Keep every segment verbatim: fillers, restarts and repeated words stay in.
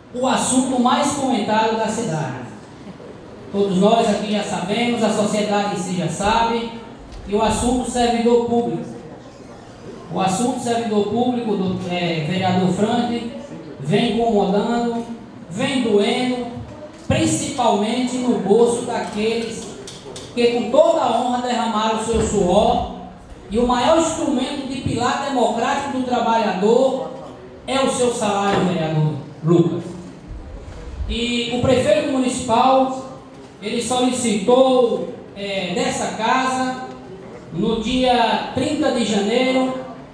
o assunto mais comentado da cidade. Todos nós aqui já sabemos, a sociedade em si já sabe, que o assunto servidor público. O assunto servidor público do é, vereador Franklin vem incomodando, vem doendo, principalmente no bolso daqueles que com toda a honra derramaram o seu suor, e o maior instrumento de pilar democrático do trabalhador é o seu salário, vereador Lucas. E o prefeito municipal, ele solicitou é, dessa casa, no dia trinta de janeiro,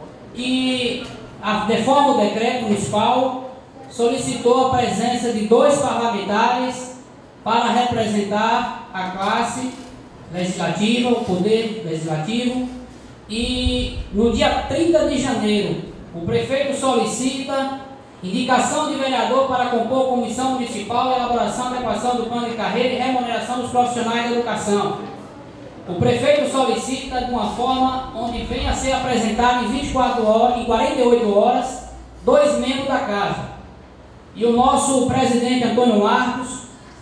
e de forma o decreto municipal, solicitou a presença de dois parlamentares para representar a classe legislativa, o poder legislativo. E no dia trinta de janeiro, o prefeito solicita indicação de vereador para compor comissão municipal de elaboração e adequação do plano de carreira e remuneração dos profissionais da educação. O prefeito solicita de uma forma onde venha a ser apresentado em vinte e quatro horas, em quarenta e oito horas, dois membros da casa. E o nosso presidente Antônio Marcos,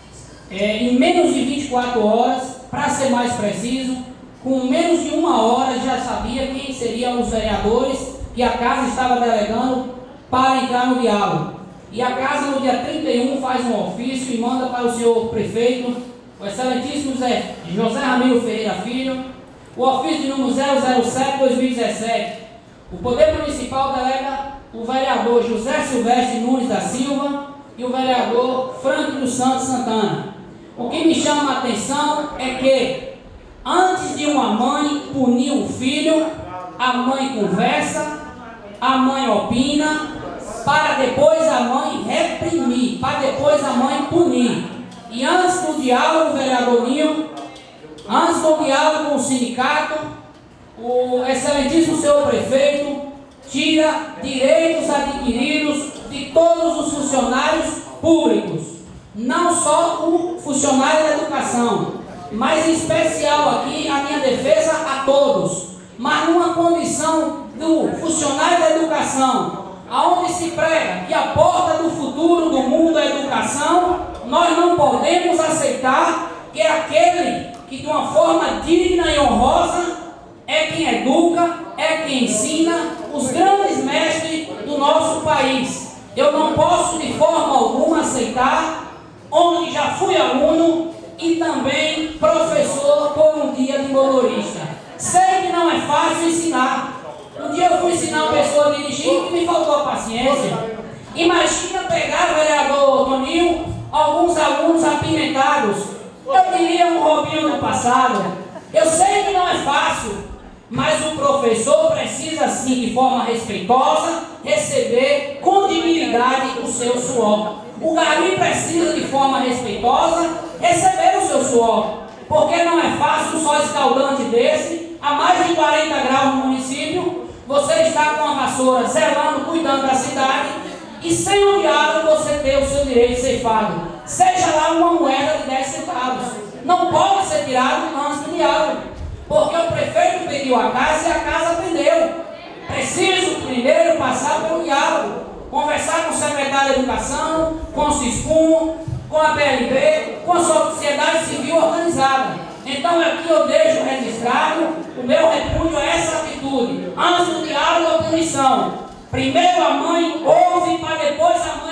é, em menos de vinte e quatro horas, para ser mais preciso, com menos de uma hora já sabia quem seriam os vereadores que a casa estava delegando para entrar no diálogo. E a casa no dia trinta e um faz um ofício e manda para o senhor prefeito, o excelentíssimo José, José Ramiro Ferreira Filho, o ofício de número zero zero sete barra dois mil e dezessete. O Poder Municipal delega o vereador José Silvestre Nunes da Silva e o vereador Franklin dos Santos Santana. O que me chama a atenção é que, antes de uma mãe punir o filho, a mãe conversa, a mãe opina, para depois a mãe reprimir, para depois a mãe punir. E antes do diálogo, vereador Ninho, antes do diálogo com o sindicato, o excelentíssimo senhor prefeito tira direitos adquiridos de todos os funcionários públicos, não só o funcionário da educação, mas em especial aqui a minha defesa a todos, mas numa condição do funcionário da educação, aonde se prega que a porta do futuro do mundo é a educação. Nós não podemos aceitar que aquele que de uma forma digna e honrosa é quem educa, é quem ensina os grandes mestres do nosso país. Eu não posso de forma alguma aceitar, onde já fui aluno e também professor por um dia de motorista. Sei que não é fácil ensinar. Um dia eu fui ensinar uma pessoa a dirigir e me faltou a paciência. Imagina pegar, vereador Toninho, alguns alunos apimentados. Eu diria um Robinho do passado. Eu sei que não é fácil, mas o professor precisa sim, de forma respeitosa, receber com dignidade o seu suor. O gari precisa, de forma respeitosa, receber o seu suor, porque não é fácil um só escaldante desse, a mais de quarenta graus no município, você está com a vassoura zelando, cuidando da cidade, e sem o diálogo você ter o seu direito ceifado, seja lá uma moeda de dez centavos. Não pode ser tirado antes do diálogo, porque o prefeito pediu a casa e a casa atendeu. Preciso primeiro passar pelo diálogo, conversar com o secretário de Educação, com o SISCUM, com a P L B, com a sociedade civil organizada. Então aqui eu deixo registrado o meu repúdio a essa atitude. Antes do diálogo, a punição. Primeiro a mãe ouve, para depois a mãe